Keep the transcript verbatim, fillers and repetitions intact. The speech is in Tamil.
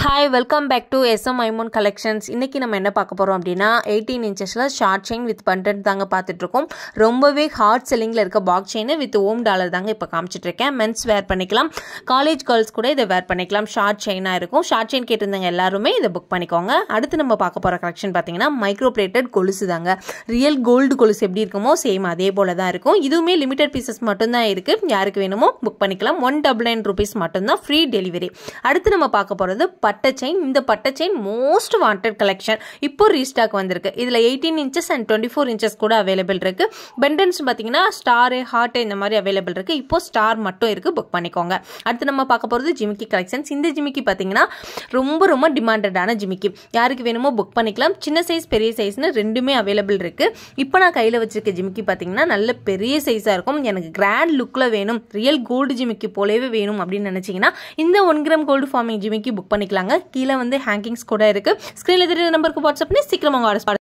Hi welcome back to SM Aimon collections. இன்றைக்கி நம்ம என்ன பார்க்க போகிறோம் அப்படின்னா எயிட்டீன் இன்ச்சஸில் ஷார்ட் செயின் வித் பண்டட் தாங்க பார்த்துட்ருக்கோம். ரொம்பவே ஹார்ட் செல்லிங்கில் இருக்க box chain with Om dollar தாங்க இப்போ காமிச்சிட்ருக்கேன். மென்ஸ் வேர் பண்ணிக்கலாம், காலேஜ் கேர்ள்ஸ் கூட இதை வேர் பண்ணிக்கலாம். ஷார்ட் செயினாக இருக்கும். ஷார்ட் செயின் கேட்டிருந்தாங்க எல்லாருமே இதை புக் பண்ணிக்கோங்க. அடுத்து நம்ம பார்க்க போகிற கலெக்ஷன் பார்த்தீங்கன்னா மைக்ரோ பிளேட்டட் கொலுசு தாங்க. ரியல் கோல்டு கொலுசு எப்படி இருக்குமோ சேம் அதே போல் தான் இருக்கும். இதுவுமே லிமிடெட் பீசஸ் மட்டும்தான் இருக்குது. யாருக்கு வேணுமோ புக் பண்ணிக்கலாம். ஒன் டபுள் நைன் ருபீஸ் மட்டும்தான், ஃப்ரீ டெலிவரி. அடுத்து நம்ம பார்க்க போகிறது பட்டை செயின். இந்த பட்டை செயின் மோஸ்ட் வாண்டட் கலெக்ஷன், இப்போ ரீஸ்டாக் வந்திருக்கு. இதில் eighteen inches and twenty four inches கூட அவைலபிள் இருக்கு. பெண்டன்ஸ் பார்த்தீங்கன்னா ஸ்டாரு, ஹார்ட் இந்த மாதிரி அவைலபிள் இருக்கு. இப்போ ஸ்டார் மட்டும் இருக்கு, புக் பண்ணிக்கோங்க. அடுத்து நம்ம பார்க்க போகிறது ஜிமிக்கி கலெக்ஷன்ஸ். இந்த ஜிமிக்கி பார்த்தீங்கன்னா ரொம்ப ரொம்ப டிமாண்டடான ஜிமிக்கி. யாருக்கு வேணுமோ புக் பண்ணிக்கலாம். சின்ன சைஸ் பெரிய சைஸ்னு ரெண்டுமே அவைலபிள் இருக்கு. இப்போ நான் கையில் வச்சிருக்க ஜிமிக்கி பார்த்தீங்கன்னா நல்ல பெரிய சைஸாக இருக்கும். எனக்கு கிராண்ட் லுக்கில் வேணும், ரியல் கோல்டு ஜிமிக்கி போலவே வேணும் அப்படின்னு நினச்சிங்கன்னா இந்த ஒன் கிராம் கோல்டு ஃபார்மிங் ஜிமிக்கி புக் பண்ணிக்கலாங்க. கீழே வந்து ஹேங்கிங்ஸ் கூட இருக்கு. ஸ்கிரீன்ல தெரியுற நம்பருக்கு வாட்ஸ்அப் பண்ணி சீக்கிரம் உங்க ஆர்டர்